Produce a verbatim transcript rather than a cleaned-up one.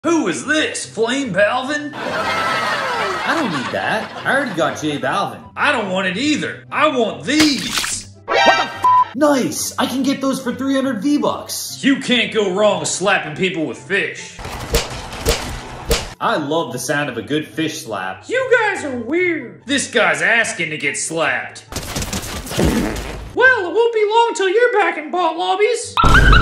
Who is this, Flame Balvin? I don't need that. I already got J Balvin. I don't want it either. I want these. What the f? Nice. I can get those for three hundred V-Bucks. You can't go wrong slapping people with fish. I love the sound of a good fish slap. You guys are weird. This guy's asking to get slapped. Well, it won't be long till you're back in bot lobbies.